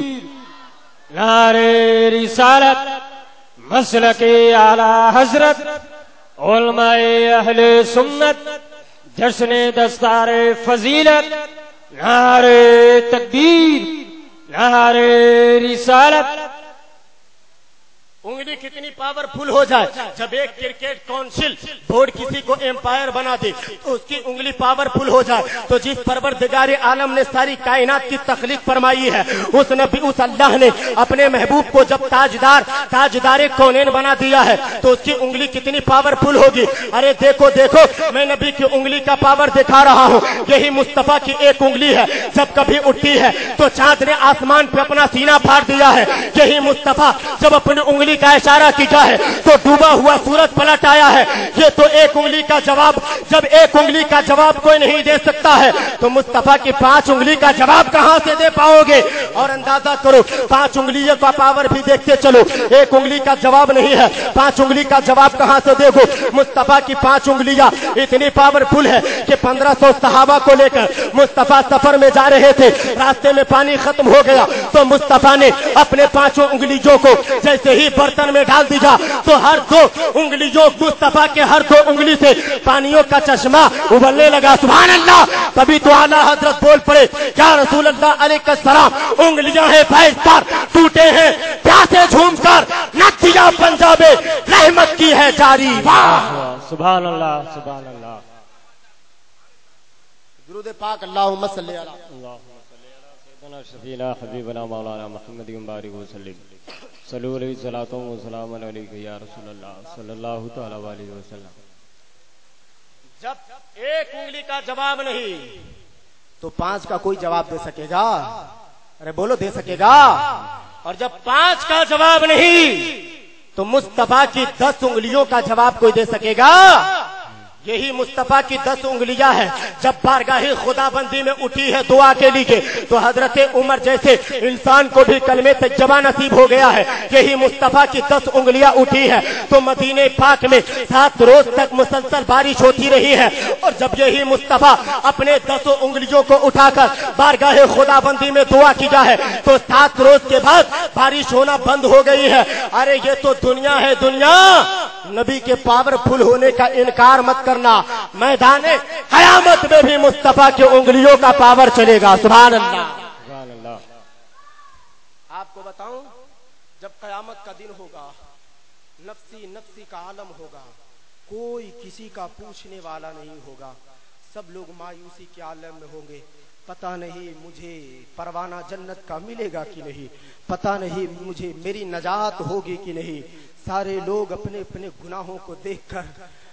نعرے رسالت، مسلک اعلی حضرت، علماء اہل سنت، جشن دستار فضیلت، نعرے تکبیر، نعرے رسالت۔ انگلی کتنی پاورفل ہو جائے. جب ایک کرکٹ کونسل بورڈ کسی کو امپائر بنا دے تو اس کی انگلی پاورفل ہو جائے. تو جس پروردگار عالم نے ساری کائنات کی تخلیق فرمائی ہے اس نبی اس اللہ نے اپنے محبوب کو جب تاجدار کونین بنا دیا ہے تو اس کی انگلی کتنی پاورفل ہوگی. ارے دیکھو دیکھو میں نبی کی انگلی کا پاور دکھا رہا ہوں. یہی مصطفیٰ کی ایک انگلی ہے, جب کبھی اٹھتی ہے تو چاند نے آسمان پہ اپنا سینہ پھاڑ دیا ہے. یہی مصطفیٰ جب اپنی انگلی کا اشارہ کیا ہے تو ڈوبا ہوا سورج پلٹ آیا ہے. یہ تو ایک انگلی کا جواب. جب ایک انگلی کا جواب کوئی نہیں دے سکتا ہے تو مصطفیٰ کی 5 انگلی کا جواب کہاں سے دے پاؤ گے؟ اور اندازہ کرو 5 انگلیوں کا پاور بھی دیکھتے چلو. ایک انگلی کا جواب نہیں ہے, 5 انگلی کا جواب کہاں سے دے گو؟ مصطفیٰ کی 5 انگلیاں اتنی پاورفل ہے کہ 1500 صحابہ کو لے کر مصطفیٰ سفر میں جا رہے تھے. راستے میں پانی ختم ہو گیا تو مصطفیٰ نے اپنے 5 انگلیوں کو جیسے ہی برتن میں ڈال دیا تو ہر 2 انگلیوں مصطفیٰ کے ہر 2 انگلی سے پانیوں کا چشمہ ابلنے لگا. سبحان اللہ. تبھی تو اعلیٰ حضرت بول پڑے یا رسول اللہ علیہ السلام, انگلیاں ہیں فیض پر ٹوٹے ہیں پیاسے جھوم کر ندیاں پنجاب رحمت کی ہے جاری. سبحان اللہ سبحان اللہ. درود پاک اللہم صلی علی سیدنا شفیعنا حبیبنا مولانا محمد مبارک وسلم. صلو علیہ الصلوۃ والسلام علیک یا رسول اللہ صلی اللہ تعالی علیہ وسلم. جب ایک انگلی کا جواب نہیں تو 5 کا کوئی جواب دے سکے گا؟ ارے بولو دے سکے گا؟ اور جب 5 کا جواب نہیں تو مصطفیٰ کی 10 انگلیوں کا جواب کوئی دے سکے گا؟ یہی مصطفیٰ کی 10 انگلیاں ہیں. جب بارگاہ خدا بندی میں اٹھی ہے دعا کے لیے تو حضرت عمر جیسے انسان کو بھی کلمہ طیبہ نصیب ہو گیا ہے. یہی مصطفیٰ کی 10 انگلیاں اٹھی ہے تو مدینہ پاک میں 7 روز تک مسلسل بارش ہوتی رہی ہے. اور جب یہی مصطفیٰ اپنے 10 انگلیوں کو اٹھا کر بارگاہ خدا بندی میں دعا کیا ہے تو 7 روز کے بعد بارش ہونا بند ہو گئی ہے. ارے یہ تو دنیا ہے دنیا. نبی کے پاورفل ہونے کا انکار مت کرنا. میدان قیامت میں بھی مصطفیٰ کی انگلیوں کا پاور چلے گا. سبحان اللہ سبحان اللہ. آپ کو بتاؤں جب قیامت کا دن ہوگا نفسی نفسی کا عالم ہوگا, کوئی کسی کا پوچھنے والا نہیں ہوگا. سب لوگ مایوسی کے عالم میں ہوں گے. پتہ نہیں مجھے پروانہ جنت کا ملے گا کہ نہیں, پتہ نہیں مجھے میری نجات ہوگی کہ نہیں. سارے لوگ اپنے اپنے گناہوں کو دیکھ کر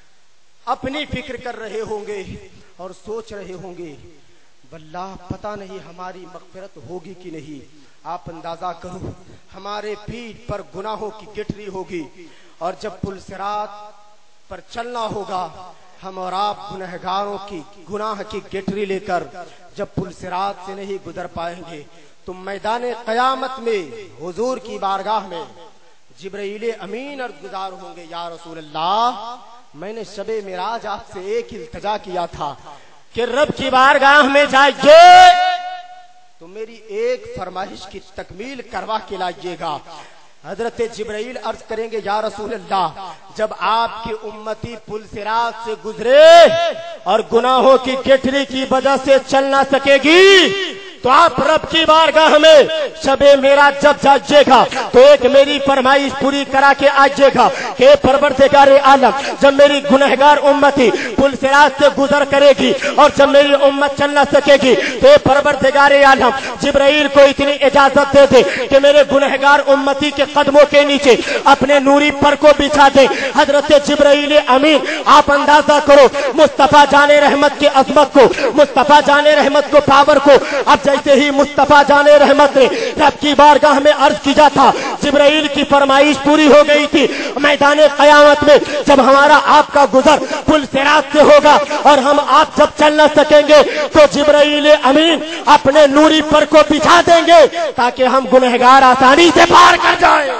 اپنی فکر کر رہے ہوں گے اور سوچ رہے ہوں گے واللہ پتہ نہیں ہماری مغفرت ہوگی کہ نہیں. آپ اندازہ کرو ہمارے پیٹھ پر گناہوں کی گٹھری ہوگی اور جب پل صراط پر چلنا ہوگا ہم اور آپ گنہگاروں کی گناہ کی گٹھری لے کر جب پل صراط سے نہیں گزر پائیں گے تو میدان قیامت میں حضور کی بارگاہ میں جبرائیل امین عرض گزار ہوں گے یا رسول اللہ میں نے شب معراج آپ سے ایک التجا کیا تھا کہ رب کی بارگاہ میں جائیے تو میری ایک فرمائش کی تکمیل کروا کے لائیے گا. حضرت جبرائیل عرض کریں گے یا رسول اللہ جب آپ کی امتی پل صراط سے گزرے اور گناہوں کی گٹھری کی وجہ سے چل نہ سکے گی تو آپ رب کی بارگاہ میں شب معراج جب جائیے گا تو ایک میری فرمائش پوری کرا کے آئیے گا کہ پروردگار عالم جب میری گنہگار امتی پل صراط سے گزر کرے گی اور جب میری امت چل نہ سکے گی تو پروردگار عالم جبرائیل کو اتنی اجازت دے دے کہ میرے گنہگار امتی کے قدموں کے نیچے اپنے نوری پر کو بچھا دے. حضرت جبرائیل امین آپ اندازہ کرو مصطفیٰ جان رحمت کی عظمت کو, مصطفیٰ جان رحمت کو پاور کو. اب جیسے ہی مصطفیٰ جان رحمت نے رب کی بارگاہ میں عرض کیا تھا جبرائیل کی فرمائش پوری ہو گئی تھی. میدان قیامت میں جب ہمارا آپ کا گزر پل صراط سے ہوگا اور ہم آپ جب چل نہ سکیں گے تو جبرائیل امین اپنے نوری پر کو بچھا دیں گے تاکہ ہم گنہگار آسانی سے پار کر جائیں.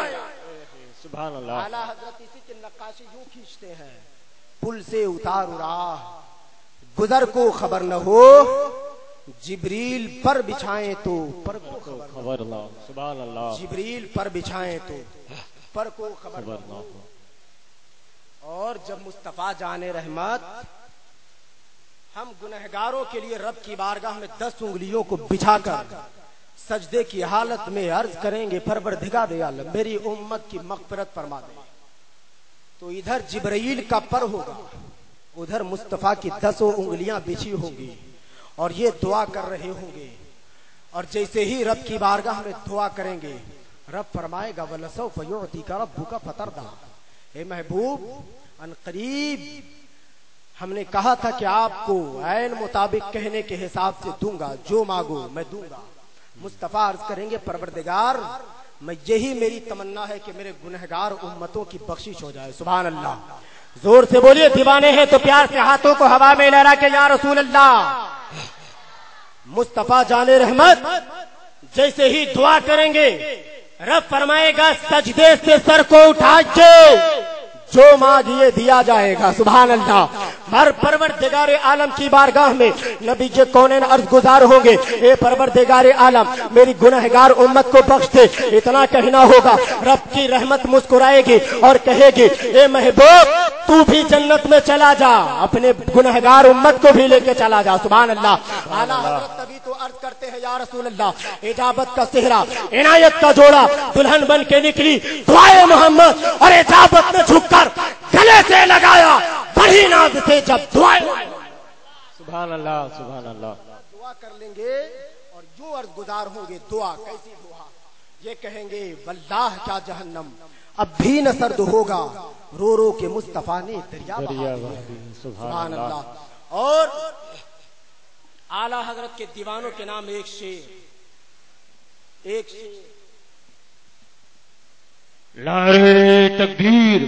سبحان اللہ. اعلیٰ حضرت اسی کی نقاشی یوں کھینچتے ہیں پل سے اتار راہ گزر کو خبر نہ ہو جبریل پر بچھائیں تو پر کو خبر نہ ہو. سبحان اللہ. جبریل پر بچھائیں تو پر کو خبر نہ ہو. اور جب مصطفیٰ جان رحمت ہم گنہگاروں کے لیے رب کی بارگاہ میں 10 انگلیوں کو بچھا کر سجدے کی حالت میں عرض کریں گے پروردگار عالم میری امت کی مغفرت فرما دے، تو ادھر جبرائیل کا پر ہوگا، ادھر مصطفیٰ کی 10 انگلیاں بچھی ہوں گی اور یہ دعا کر رہے ہوں گے، اور جیسے ہی رب کی بارگاہ میں دعا کریں گے رب فرمائے گا وَلَسَوْفَ يُعْطِيكَ رَبُّكَ فَتَرْضَىٰ، اے محبوب ان قریب ہم نے کہا تھا کہ آپ کو عین مطابق کہنے کے حساب سے دوں گا، جو مانگو میں دوں گا۔ مصطفیٰ عرض کریں گے پروردگار میں یہی میری تمنا ہے کہ میرے گنہگار امتوں کی بخشش ہو جائے۔ سبحان اللہ، زور سے بولیے، دیوانے ہیں تو پیار سے ہاتھوں کو ہوا میں لہرا کے یا رسول اللہ۔ مصطفیٰ جان رحمت جیسے ہی دعا کریں گے رب فرمائے گا سجدے سے سر کو اٹھائیے، جو مانگیے دیا جائے گا۔ سبحان اللہ، ہر پروردگار عالم کی بارگاہ میں نبی جے کونین عرض گزار ہوں گے، اے پروردگار عالم میری گنہگار امت کو بخش دے۔ اتنا کہنا ہوگا رب کی رحمت مسکرائے گی اور کہے گی اے محبوب تو بھی جنت میں چلا جا، اپنے گنہگار امت کو بھی لے کے چلا جا۔ سبحان اللہ، اعلیٰ حضرت تبھی تو عرض کرتے ہیں یا رسول اللہ اجابت کا صحرا عنایت کا جوڑا دلہن بن کے نکلی دعائے محمد، اور اجابت نے جھک کر گلے سے لگایا بڑی ناز سے جب دعائیں۔ سبحان اللہ سبحان اللہ۔ دعا کر لیں گے اور جو عرض گزار ہوں گے دعا کیسی دعا، یہ کہیں گے واللہ کیا جہنم اب بھی نہ سرد ہوگا، رو رو کے مصطفیٰ نے دریا بہا دیا۔ سبحان اللہ۔ اور اعلیٰ حضرت کے دیوانوں کے نام ایک شعر نعرے تکبیر،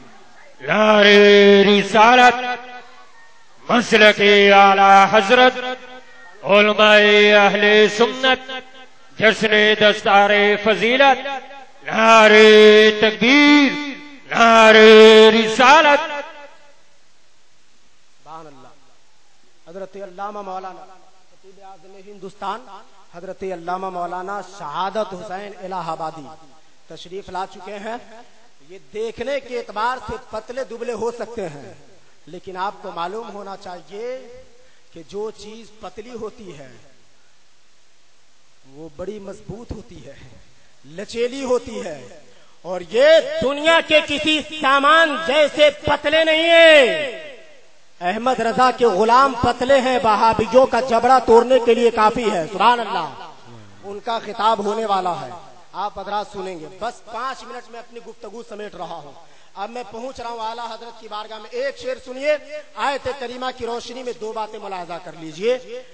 نعرے رسالت، مسلک اعلیٰ حضرت، علماء اہل سنت، جشن دستار فضیلت، نعرے تکبیر، نعرے رسالت۔ سبحان اللہ۔ حضرت علامہ مولانا خطیب اعظم ہندوستان حضرت علامہ مولانا شہادت حسین الہ آبادی تشریف لا چکے ہیں۔ یہ دیکھنے کے اعتبار سے پتلے دبلے ہو سکتے ہیں، لیکن آپ کو معلوم ہونا چاہیے کہ جو چیز پتلی ہوتی ہے وہ بڑی مضبوط ہوتی ہے، لچیلی ہوتی ہے، اور یہ دنیا کے کسی سامان جیسے پتلے نہیں ہیں۔ احمد رضا کے غلام پتلے ہیں، وہابیوں کا جبڑا توڑنے کے لیے کافی ہے۔ سبحان اللہ۔ ان کا خطاب ہونے والا ہے، آپ حضرات سنیں گے۔ بس 5 منٹ میں اپنی گفتگو سمیٹ رہا ہوں، اب میں پہنچ رہا ہوں اعلیٰ حضرت کی بارگاہ میں۔ ایک شعر سنیے، آیت کریمہ کی روشنی میں 2 باتیں ملاحظہ کر لیجئے۔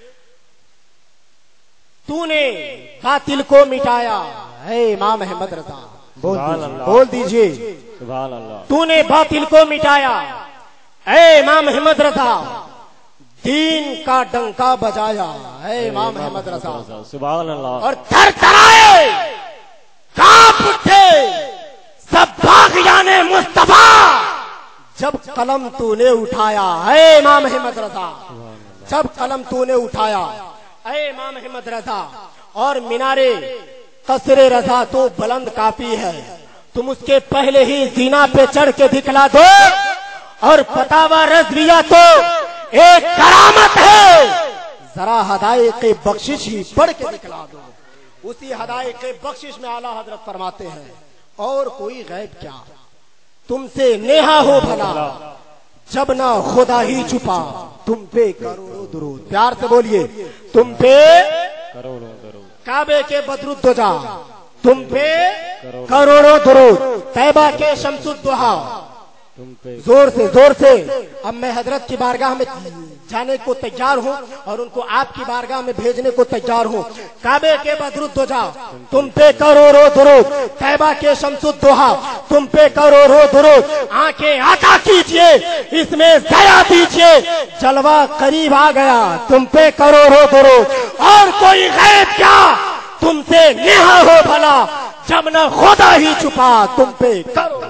تو نے باطل کو مٹایا، اے امام احمد رضا بول دیجئے، سبحان اللہ۔ تو نے باطل کو مٹایا اے امام احمد رضا، دین کا ڈنکا بجایا اے امام احمد رضا، سبحان اللہ۔ اور تھر تھرائے کانپ اٹھے سب باغیان مصطفیٰ جب قلم تو نے اٹھایا اے امام احمد رضا، جب قلم تو نے اٹھایا اے امام احمد رضا۔ اور مینارے قصر رضا تو بلند کافی ہے، تم اس کے پہلے ہی زینا پہ چڑھ کے دکھلا دو، اور فتاوی رضویہ تو ایک کرامت ہے، ذرا ہدایت بخشش ہی پڑھ کے دکھلا دو۔ اسی ہدایت بخشش میں اعلیٰ حضرت فرماتے ہیں اور کوئی غیب کیا تم سے نیہا ہو بھلا، جب نہ خدا ہی چھپا تم پہ کروڑوں درود۔ پیار سے بولیے، تم پہ کروڑوں درود، کعبے کے بدرالدجا تم پہ کروڑوں درود، طیبہ کے شمس الضحیٰ تم پہ زور سے۔ اب میں حضرت کی بارگاہ میں جانے کو تیار ہوں اور ان کو آپ کی بارگاہ میں بھیجنے کو تیار ہوں۔ کعبے کے بدرالدجا تم پہ کروڑوں درود، طیبہ کے شمس الضحیٰ تم پہ کروڑوں درود، آنکھیں عطا کیجئے اس میں ضیا دیجئے، جلوہ قریب آ گیا تم پہ کروڑوں درود، اور کوئی غیب کیا تم سے نیہا ہو بھلا، جب نہ خدا ہی چھپا تم پہ کروڑوں۔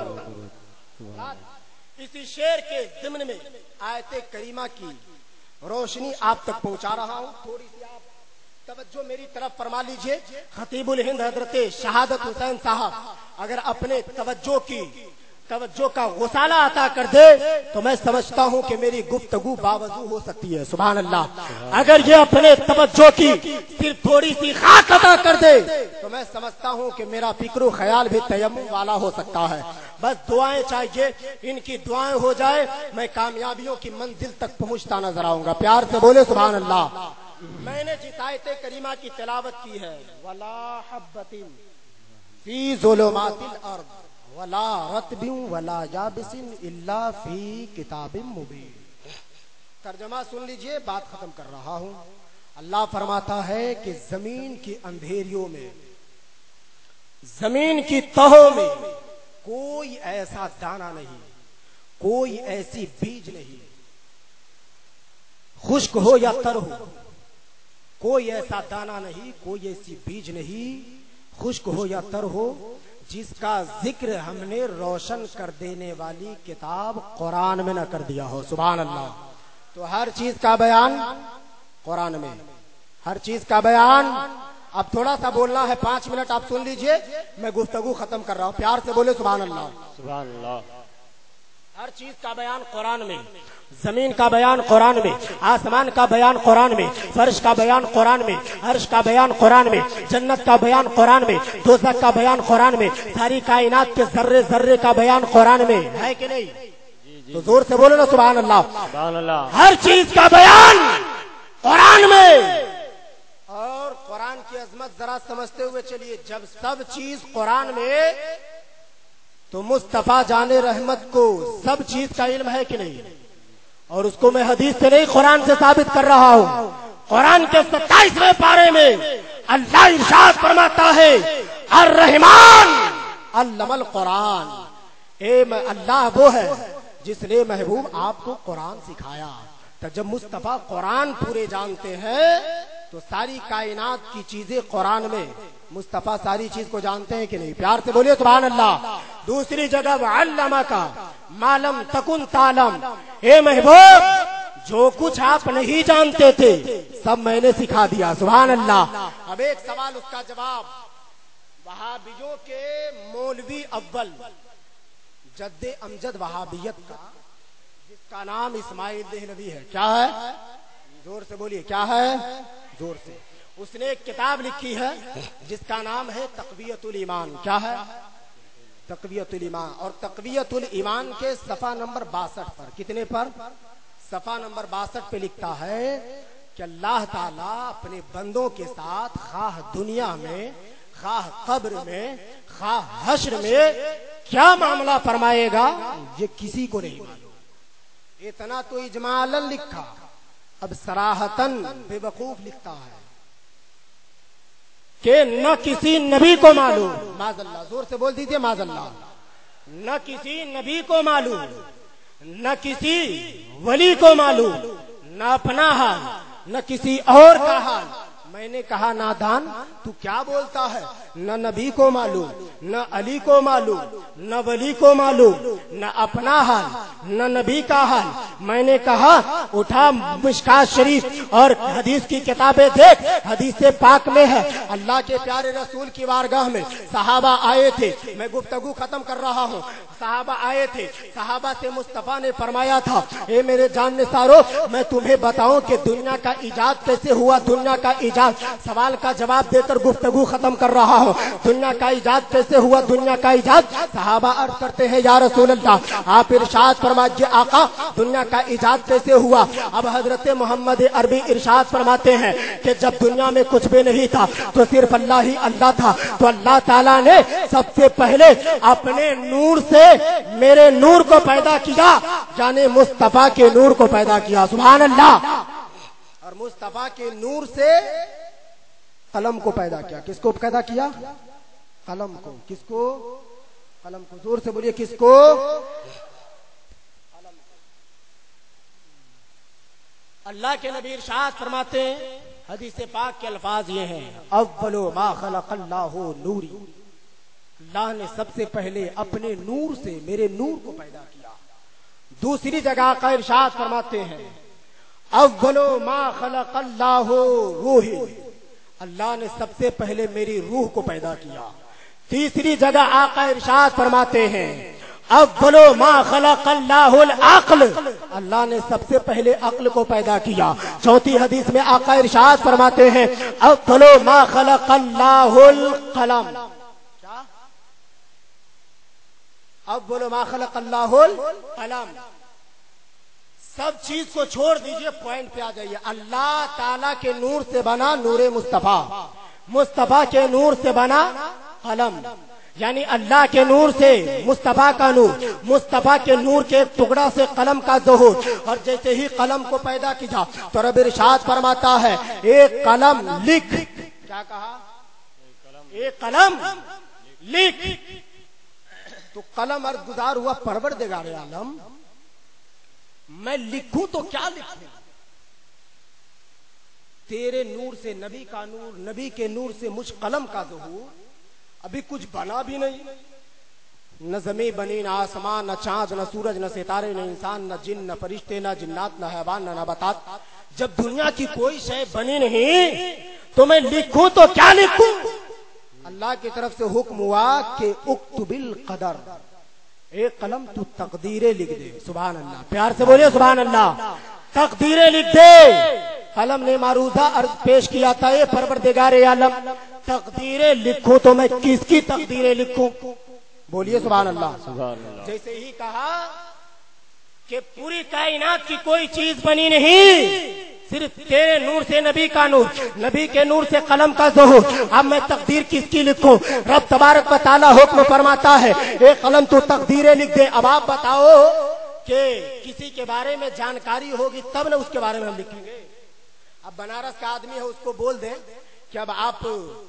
اسی شعر کے ضمن میں آیت کریمہ کی روشنی آپ تک پہنچا رہا ہوں، تھوڑی سی آپ توجہ میری طرف فرما لیجئے۔ خطیب الہند حضرت شہادت حسین صاحب اگر اپنے توجہ کی توجہ کا غسالہ عطا کر دے تو میں سمجھتا ہوں کہ میری گفتگو باوضو ہو سکتی ہے. سبحان اللہ. اگر یہ اپنے توجہ کی صرف تھوڑی سی خاک عطا کر دے تو میں سمجھتا ہوں کہ میرا فکر و خیال بھی تیمم والا ہو سکتا ہے. بس دعائیں چاہیے, ان کی دعائیں ہو جائے میں کامیابیوں کی منزل تک پہنچتا نظر آؤں گا. پیار سے بولے سبحان اللہ. میں نے جس آیت کریمہ کی تلاوت کی ہے, ولا حبۃ فی ظلمات الارض ولا رطب ولا یابس الا فی کتاب مبین. ترجمہ سن لیجئے, بات ختم کر رہا ہوں. اللہ فرماتا ہے کہ زمین کی اندھیریوں میں, زمین کی تہوں میں کوئی ایسا دانہ نہیں, کوئی ایسی بیج نہیں, خشک ہو یا تر ہو, کوئی ایسا دانہ نہیں, کوئی ایسی بیج نہیں, خشک ہو یا تر ہو, جس کا ذکر ہم نے روشن کر دینے والی کتاب قرآن میں نہ کر دیا ہو. سبحان اللہ. تو ہر چیز کا بیان قرآن میں, ہر چیز کا بیان. اب تھوڑا سا بولنا ہے, 5 منٹ آپ سن لیجئے, میں گفتگو ختم کر رہا ہوں. پیار سے بولے سبحان اللہ. سبحان اللہ. ہر چیز کا بیان قرآن میں, زمین کا بیان قرآن میں, آسمان کا بیان قرآن میں, فرش کا بیان قرآن میں, عرش کا بیان قرآن میں, جنت کا بیان قرآن میں, دوزخ کا بیان قرآن میں, ساری کائنات کے ذرے ذرے کا بیان قرآن میں ہے کہ نہیں؟ تو زور سے بولو نا سبحان اللہ. سبحان اللہ. ہر چیز کا بیان قرآن میں. اور قرآن کی عظمت ذرا سمجھتے ہوئے چلیے, جب سب چیز قرآن میں تو مصطفیٰ جان رحمت کو سب چیز کا علم ہے کہ نہیں؟ اور اس کو میں حدیث سے نہیں قرآن سے ثابت کر رہا ہوں. قرآن کے 27ویں پارے میں اللہ ارشاد فرماتا ہے, الرحمن علم القرآن. اللہ وہ ہے جس نے محبوب آپ کو قرآن سکھایا. تو جب مصطفیٰ قرآن پورے جانتے ہیں تو ساری کائنات کی چیزیں قرآن میں, مصطفیٰ ساری چیز کو جانتے ہیں کہ نہیں؟ پیار سے بولیے سبحان اللہ. دوسری جگہ وعلمک ما لم تکن تعلم, اے محبوب جو کچھ آپ نہیں جانتے تھے سب میں نے سکھا دیا. سبحان اللہ. اب ایک سوال, اس کا جواب. وہابیوں کے مولوی اول جد امجد وہابیت کا, جس کا نام اسماعیل دہلوی ہے, کیا ہے؟ زور سے بولیے, کیا ہے؟ زور سے. اس نے ایک کتاب لکھی ہے جس کا نام ہے تقویت الایمان. کیا ہے؟ تقویت الایمان. اور تقویت الایمان کے صفحہ نمبر 62 پر, کتنے پر؟ صفحہ نمبر 62 پہ لکھتا ہے کہ اللہ تعالیٰ اپنے بندوں کے ساتھ خواہ دنیا میں, خواہ قبر میں, خواہ حشر میں کیا معاملہ فرمائے گا یہ کسی کو نہیں معلوم. اتنا تو اجمالاً لکھا, اب صراحتاً بے وقوف لکھتا ہے کہ نہ کسی نبی کو معلوم. معاذ اللہ. زور سے بول دیجیے معاذ اللہ. نہ کسی نبی کو معلوم, نہ کسی ولی کو معلوم, نہ اپنا حال, نہ کسی اور کا حال. میں نے کہا نادان تو کیا بولتا ہے؟ نہ نبی کو معلوم, نہ علی کو معلوم, نہ ولی کو معلوم, نہ اپنا حال, نہ نبی کا حال. میں نے کہا اٹھا مشکات شریف اور حدیث کی کتابیں دیکھ, حدیث پاک میں ہے اللہ کے پیارے رسول کی بارگاہ میں صحابہ آئے تھے. میں گفتگو ختم کر رہا ہوں. صحابہ آئے تھے, صحابہ سے مصطفیٰ نے فرمایا تھا, اے میرے جان نثارو میں تمہیں بتاؤں کہ دنیا کا ایجاد کیسے ہوا. دنیا کا ایجاد, سوال کا جواب دے کر گفتگو ختم کر رہا ہوں. دنیا کا ایجاد کیسے ہوا؟ دنیا کا ایجاد, صحابہ عرض کرتے ہیں یا رسول اللہ آپ ارشاد فرمائیے آقا دنیا کا ایجاد کیسے ہوا؟ اب حضرت محمد عربی ارشاد فرماتے ہیں کہ جب دنیا میں کچھ بھی نہیں تھا تو صرف اللہ ہی اللہ تھا, تو اللہ تعالیٰ نے سب سے پہلے اپنے نور سے میرے نور کو پیدا کیا, یعنی مصطفیٰ کے نور کو پیدا کیا. سبحان اللہ. اور مصطفیٰ کے نور سے قلم کو پیدا کیا. کس کو پیدا کیا؟ قلم کو. کس کو؟ قلم کو. زور سے بولیے کس کو؟ اللہ کے نبی ارشاد فرماتے ہیں, حدیث پاک کے الفاظ یہ ہیں, اول ما خلق اللہ نوری, اللہ نے سب سے پہلے اپنے نور سے میرے نور کو پیدا کیا. دوسری جگہ کا ارشاد فرماتے ہیں اول ما خلق اللہ روحی, اللہ نے سب سے پہلے میری روح کو پیدا کیا. تیسری جگہ آقا ارشاد فرماتے ہیں اول ما خلق اللہ العقل، اللہ نے سب سے پہلے عقل کو پیدا کیا۔ چوتھی حدیث میں آقا ارشاد فرماتے ہیں اول ما خلق اللہ القلم، اول ما خلق اللہ القلم، سب چیز کو چھوڑ دیجئے، پوائنٹ پہ آ جائیے۔ اللہ تعالیٰ کے نور سے بنا نور مصطفیٰ، مصطفیٰ کے نور سے بنا قلم، یعنی اللہ کے نور سے مصطفیٰ کا نور، مصطفیٰ کے نور کے ایک ٹکڑا سے قلم کا ظہور، اور جیسے ہی قلم کو پیدا کیا تو رب ارشاد فرماتا ہے ایک قلم لکھ، کیا کہا؟ ایک قلم لکھ، تو قلم عرض گزار ہوا پروردگار عالم میں لکھوں تو کیا لکھوں؟ تیرے نور سے نبی کا نور، نبی کے نور سے مجھ قلم کا ظہور، ابھی کچھ بنا بھی نہیں، نہ زمین بنی، نہ آسمان، نہ چاند، نہ سورج، نہ ستارے، نہ انسان، نہ جن، نہ فرشتے، نہ جنات، نہ حیوان، نہ نباتات، جب دنیا کی کوئی شے بنی نہیں تو میں لکھوں تو کیا لکھوں؟ اللہ کی طرف سے حکم ہوا کہ اکتب القدر، ایک قلم تو تقدیریں لکھ دے۔ سبحان اللہ، پیار سے بولیے سبحان اللہ، تقدیریں لکھ دے۔ قلم نے معروضہ عرض پیش کیا تھا اے پروردگار عالم تقدیریں لکھوں تو میں کس کی تقدیریں لکھوں؟ بولیے سبحان اللہ۔ جیسے ہی کہا کہ پوری کائنات کی کوئی چیز بنی نہیں، صرف تیرے نور سے نبی کا نور، نبی کے نور سے قلم کا ظہور، اب میں تقدیر کس کی لکھوں؟ رب تبارک و تعالی حکم فرماتا ہے ایک قلم تو تقدیریں لکھ دے۔ اب آپ بتاؤ کہ کسی کے بارے میں جانکاری ہوگی تب نہ اس کے بارے میں ہم لکھیں گے۔ اب بنارس کا آدمی ہے، اس کو بول دیں کہ اب آپ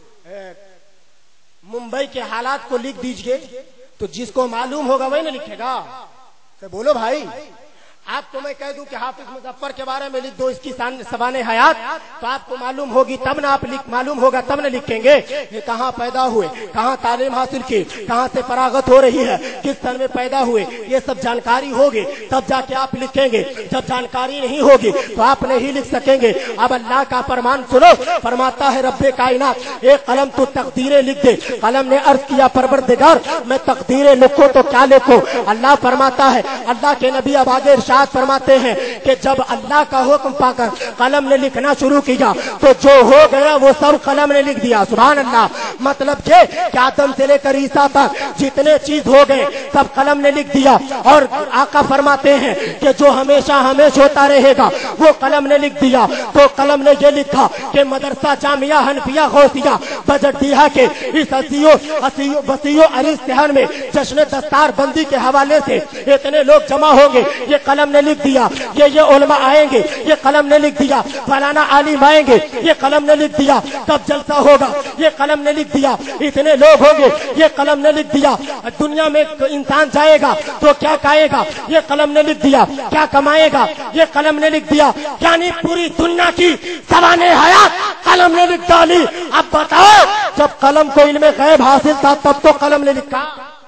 ممبئی کے حالات کو لکھ دیجئے، تو جس کو معلوم ہوگا وہی نہ لکھے گا۔ تو بولو بھائی، آپ کو میں کہہ دوں کہ حافظ مظفر کے بارے میں لکھ دو اس کی سوانح حیات، تو آپ کو معلوم ہوگی تب نہ آپ معلوم ہوگا تب نہ لکھیں گے۔ یہ کہاں پیدا ہوئے، کہاں تعلیم حاصل کی، کہاں سے فراغت ہو رہی ہے، کس سن میں پیدا ہوئے، یہ سب جانکاری ہوگی تب جا کے آپ لکھیں گے۔ جب جانکاری نہیں ہوگی تو آپ نہیں لکھ سکیں گے۔ اب اللہ کا فرمان سنو، فرماتا ہے رب کائنات ایک قلم تو تقدیریں لکھ دے۔ قلم نے عرض کیا پروردگار میں تقدیریں لکھوں تو کیا لکھوں؟ اللہ فرماتا ہے، اللہ کے نبی اب آگے ارشاد فرماتے ہیں کہ جب اللہ کا حکم پا کر قلم نے لکھنا شروع کیا تو جو ہو گیا وہ سب قلم نے لکھ دیا۔ سبحان اللہ، مطلب یہ کہ آدم سے لے کر عیسیٰ تک جتنے چیز ہو گئے سب قلم نے لکھ دیا۔ اور آقا فرماتے ہیں کہ جو ہمیشہ ہمیشہ ہوتا رہے گا وہ قلم نے لکھ دیا۔ تو قلم نے یہ لکھا کہ مدرسہ جامعہ حنفیہ غوثیہ بجٹ دیہا کے اس وسیع عریض صحن میں جشن دستار بندی کے حوالے سے اتنے لوگ جمع ہوں گے، یہ قلم نے لکھ دیا۔ یہ علماء آئیں گے، یہ قلم نے لکھ دیا۔ فلانا عالم آئیں گے، یہ قلم نے لکھ دیا۔ کب جلسہ ہوگا، یہ قلم نے لکھ دیا۔ اتنے لوگ ہوں گے، یہ قلم نے لکھ دیا۔ دنیا میں انسان جائے گا تو کیا کھائے گا، یہ قلم نے لکھ دیا۔ کیا کمائے گا، یہ قلم نے لکھ دیا۔ یعنی پوری دنیا کی سوانح حیات قلم نے لکھ ڈالی۔ اب بتاؤ، جب قلم کو علم غیب حاصل تھا تب تو قلم نے لکھا؟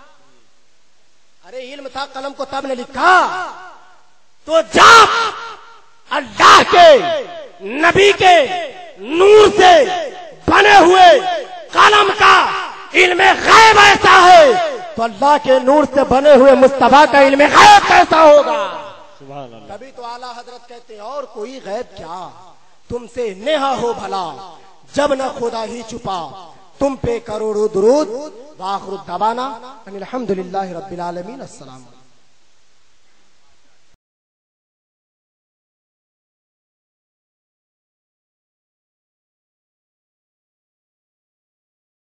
ارے علم تھا قلم کو تب نے لکھا۔ تو جب اللہ کے نبی کے نور سے بنے ہوئے قلم کا علم غیب ایسا ہے تو اللہ کے نور سے بنے ہوئے مصطفیٰ کا علم غیب کیسا ہوگا؟ تبھی تو اعلیٰ حضرت کہتے ہیں اور کوئی غیب کیا تم سے نیہا ہو بھلا، جب نہ خدا ہی چھپا تم پہ کروڑوں درود۔ وآخر دعوانا ان الحمدللہ رب العالمین۔ السلام علیکم۔